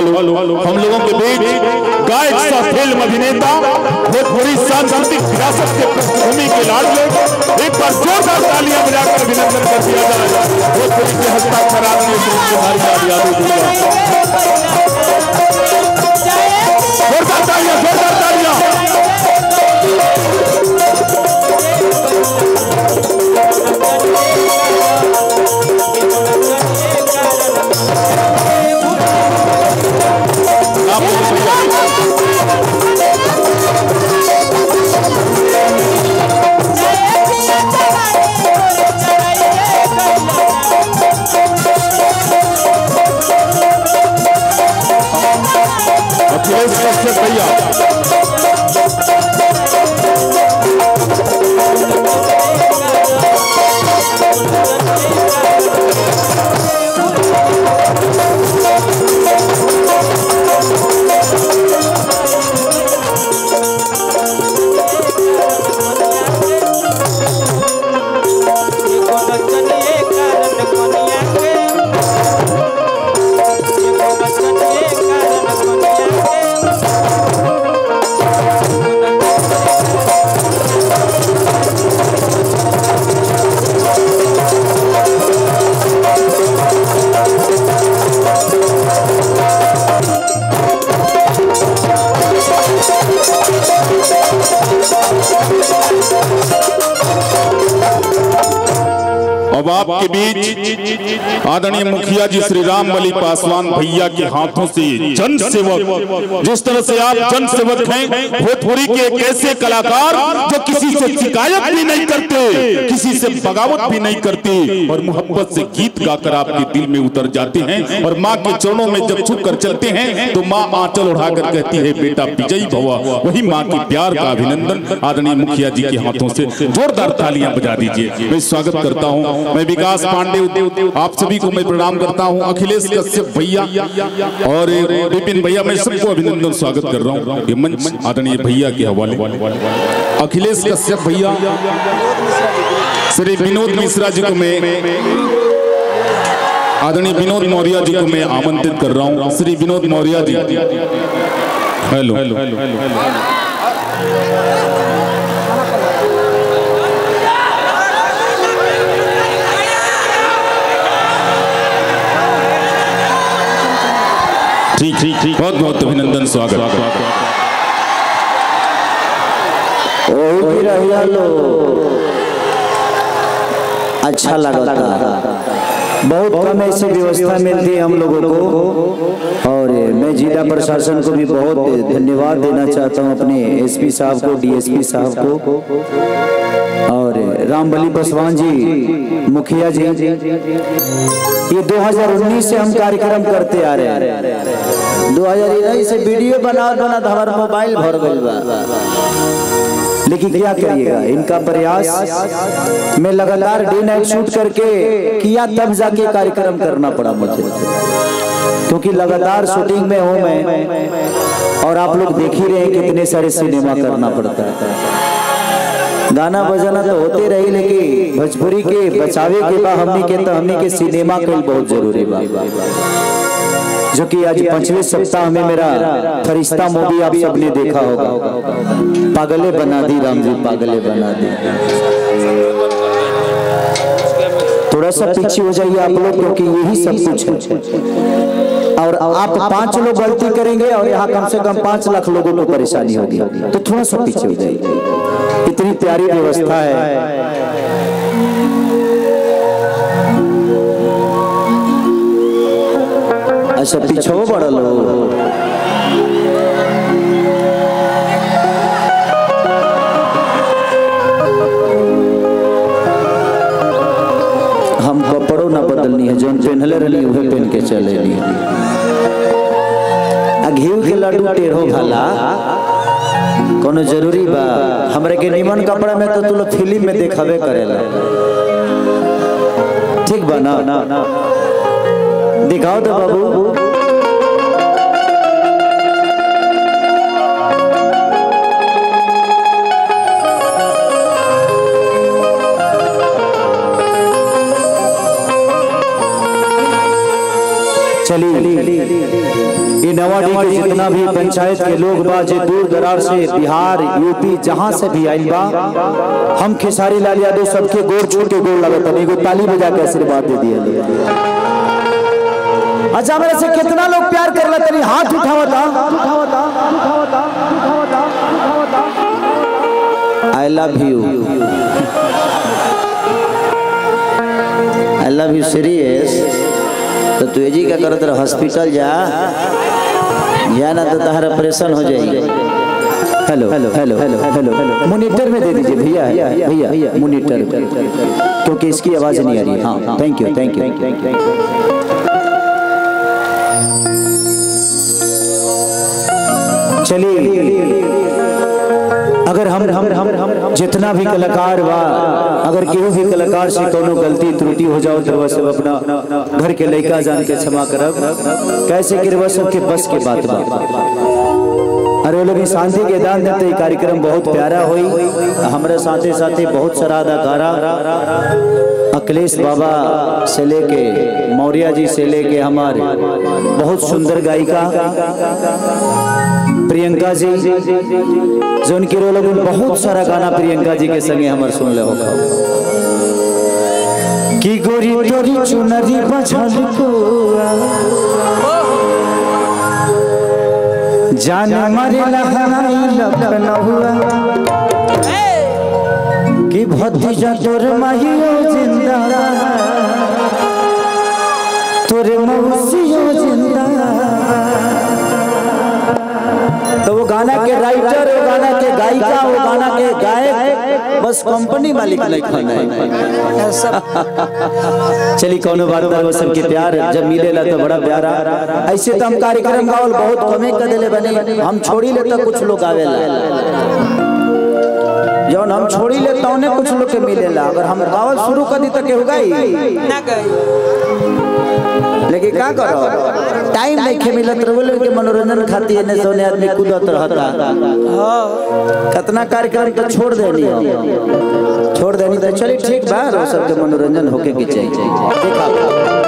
हम लोगों के बीच गायक सा फिल्म अभिनेता भोजपुरी सांस्कृतिक विरासत के पृष्ठभूमि के लाडले एक बार जोरदार तालियां बजाकर अभिनंदन कर दिया जाए। भोजपुरी के हस्ताक्षर आदमी जोरदार तालियां, जोरदार तालियां। अखिलेश कश्यप भैया अब आपके बीच आदरणीय मुखिया जी श्री रामबली पासवान भैया के हाथों से जन सेवक, जिस तरह से आप जन सेवक हैं, भोजपुरी के एक ऐसे कलाकार जो किसी से शिकायत भी नहीं करते, किसी से बगावत भी नहीं करते और मोहब्बत से गीत गाकर आपके दिल में उतर जाते हैं और माँ के चरणों में जब छुप कर चलते हैं तो माँ आंचल उठाकर कहती है बेटा विजयी भवा। वही माँ के प्यार का अभिनंदन आदरणीय मुखिया जी के हाथों से जोरदार तालियां बजा दीजिए। मैं स्वागत करता हूँ, मैं विकास पांडे, आप सभी को मैं प्रणाम करता हूं। अखिलेश कश्यप भैया और विपिन भैया, मैं सबको अभिनंदन स्वागत कर रहा हूं। ये मंच आदरणीय भैया के हवाले। अखिलेश कश्यप भैया, श्री विनोद मिश्रा जी को मैं, आदरणीय विनोद मौर्य जी को मैं आमंत्रित कर रहा हूं। श्री विनोद मौर्य जी, हेलो। ठीक, बहुत बहुत अभिनंदन, स्वागत। अच्छा लगा था, बहुत कम ऐसी व्यवस्था मिलती है हम लोगों को और मैं जिला प्रशासन को भी बहुत धन्यवाद देना चाहता हूं, अपने एसपी साहब को, डीएसपी साहब को और रामबली पासवान जी, मुखिया जी। ये 2019 से हम कार्यक्रम करते आ रहे हैं। 2019 से वीडियो बना हमारा मोबाइल भर गई बा, लेकिन क्या करिएगा, इनका प्रयास मैं लगातार डे नाइट शूट करके किया, तब जाके कार्यक्रम करना पड़ा मुझे, क्योंकि लगातार शूटिंग में हूँ मैं और आप लोग देख ही रहे हैं कितने सारे सिनेमा करना पड़ता है। गाना बजाना तो होते रही, लेकिन भोजपुरी के बचावे के बाद हमने के सिनेमा कल बहुत जरूरी बा, जो कि आज 5वें सप्ताह में मेरा फरिश्ता मूवी आप सबने देखा होगा। पागले बना दी राम जी, पागले बना दी। थोड़ा सा पीछे हो जाइए आप लोग, क्योंकि यही सब कुछ है और आप 5 लोग गलती करेंगे और यहाँ कम से कम 5 लाख लोगों को परेशानी होगी, तो थोड़ा सा पीछे हो जाइए। इतनी प्यारी व्यवस्था है। अच्छा पीछे बड़ा लो, हम कपड़ों ना बदलनी है, जो पहनले रही उहे पहन के चले। घी के लड्डू टेढ़ो भला कोनो जरूरी बा, हमरे के निमन कपड़ा में तो तू लोग फिल्म में देखावे करेला, ठीक बा ना? दिखाओ तो बाबू। चलिए, ये नवाडी के जितना भी पंचायत के लोग बा जे दूर दरार से बिहार यूपी जहां से भी आइल बा, हम खेसारी लाल यादव सबके गोर छू के गोर लगत है। एगो ताली बजा के आशीर्वाद दे दिया। अच्छा मेरे से कितना लोग प्यार कर ला तनी हाथ उठावता। I love you, I love you serious. तो तू जी क्या करत रह, हॉस्पिटल जा ना तो तहरा ऑपरेशन हो जाएगी। Hello hello hello hello hello monitor में दे दीजिए भैया, भैया मॉनिटर, क्योंकि इसकी आवाज नहीं आ रही। हाँ थैंक यू थैंक यू। चलिए अगर हम जितना भी कलाकार बा, अगर केहू भी कलाकार से कोनो गलती त्रुटि हो जाओ तो सब अपना घर के लड़का जान के क्षमा करब। कैसे गिरवा सबके बस के बात बा। अरे वो लोग शांति के दान देते कार्यक्रम बहुत प्यारा हुई। हमारे साथे साथे बहुत सारा अदाकारा, अखिलेश बाबा से लेके मौर्या जी से लेके हमारे बहुत सुंदर गायिका प्रियंका जी, जो उनके रोल में बहुत सारा गाना प्रियंका जी के संगे हमारे सुन ले हो। कि गोरी तोरी चुनरी बझल को जान मारे लहराई लखनऊआ, कि भतीजा तोर माहियो जिंदा, तोरे मौसियो जिंदा। तो वो गाना के राइटर, वो गाना के गायिका, वो गाना के गायक बस कंपनी मालिक लिखल है। चली कोनो बात ना, वो सबके प्यार जब मिलेला तो बड़ा प्यारा। ऐसे तो हम कार्यक्रम गावल बहुत कमे कर देले बने, हम छोड़ी ले तो कुछ लोग आवेला, जौन हम छोड़ी ले तो उन्हें कुछ लोग के मिलेला। अगर हम गावल शुरू कर दी तो के होगा ही ना गई। लेकिन क्या करो, टाइम नहीं खे मिलत रहे के मनोरंजन खाती है, सोने आदमी कूदत रहता। कितना कार्यक्रम तो छोड़ देनी तो चलिए ठीक बा, सबके मनोरंजन होके के चाहिए।